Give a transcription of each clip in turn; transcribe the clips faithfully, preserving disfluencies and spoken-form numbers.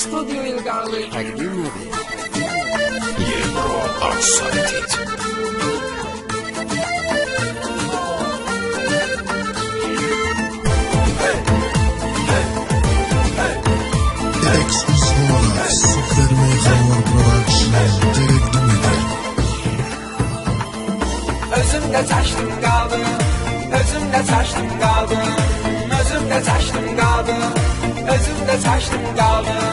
Studio İlgarlı təqdim edir. Ebro Outside. Exclusive Super Meyhanlar Production təqdim edir. Özümdə çaşdım qaldım, özümdə çaşdım qaldım, özümdə çaşdım qaldım, özümdə çaşdım qaldım.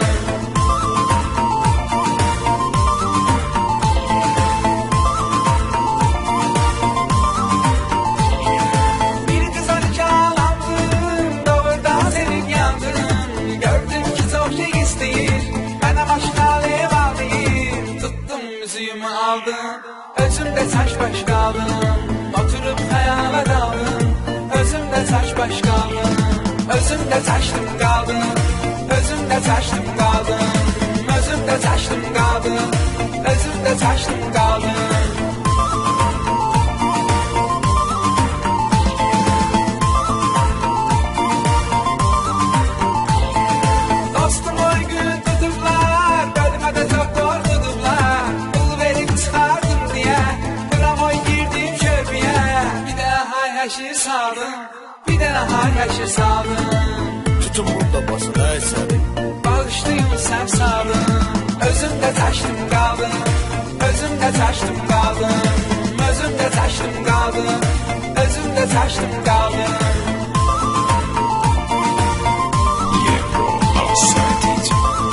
Bir qıza nikalandım, doğrudan sevib yandım. Gördüm ki çox şey istəyir, mənə başqa alev alayım. Tutdum müziğimi aldım, özümdə çaş baş qaldım. Oturup hayala daldım, özümdə çaş baş qaldım. Özümdə çaşdım qaldım, özümdə çaşdım qaldım, özümdə çaşdım qaldım, özümdə çaşdım qaldım. Dostum oy gün tutublar, bölmədə çox qorxudublar. Pul verib çıxardım deyə, buram oy girdim köprüyə. Bir də hay həşir saldım, bir də hay həşir saldım. Tutun burada basın əsəri. Bağışlayın sən sağlım, özümdə çaşdım qaldım, özümdə çaşdım qaldım, özümdə çaşdım qaldım, özümdə çaşdım qaldım. Ebro Outside.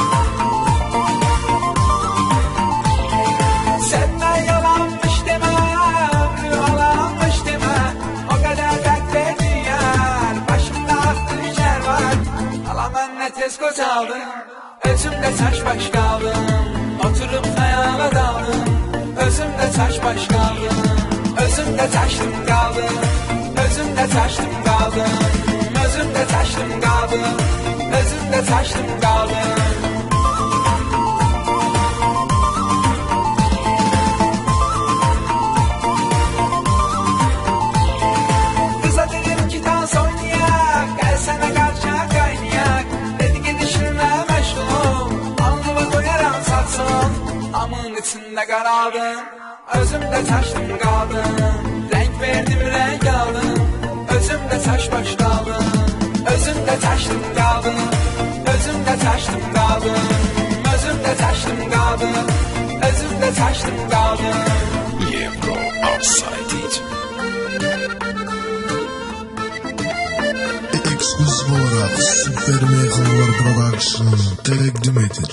Senden yalanmış deme, rüyalanmış deme. O kadar dert verdin yar, başımda aktı yer var. Ala ben ne tez kocaldım, özümde saç baş kaldım. Oturup hayala daldım, özümde saç baş kaldım. Özümde taştım kaldım, özümde taştım kaldım. Özümde taştım kaldım, özümde taştım kaldım. Kıza dedim ki dans oynayak, gelsene karşıya kaynayak. Dedi gidişinle meşgulum, alnıma koyaram satsın. Amın içinde karaldım, özümde taştım kaldım. Renk verdim renk aldım, özümde taş baş kaldım. Özümde taştım kaldım, özümde taştım kaldım. Özümde taştım kaldım, özümde taştım kaldım. Ebro Outside. Exclusive olarak Super Meyhanlar Production təqdim edir.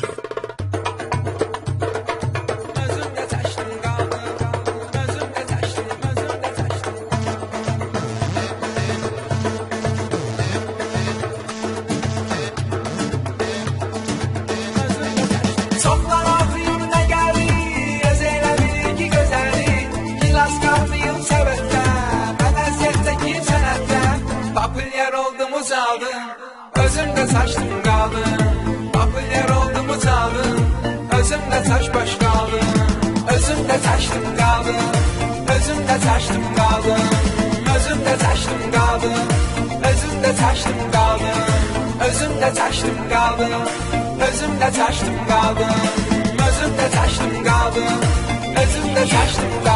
Özümde taştım kaldım, özümde taştım, özümde taştım. Çoklar ağrıyor ne geldi, özeylə bilir ki gözəli. Gilas qalmayım səbətdə, mən əziyyətdəki sənətdə. Populyar oldum ucaldım, özümdə saçdım qaldım. Populyar oldum ucaldım, özümdə saç baş qaldım. Özümdə taşdım qaldım, özümdə taşdım qaldım. Özümdə taşdım qaldım, özümdə taşdım qaldım. Özümdə taşdım qaldım, özümdə taşdım qaldım. Özümdə taşdım qaldım, özümdə taşdım qaldım.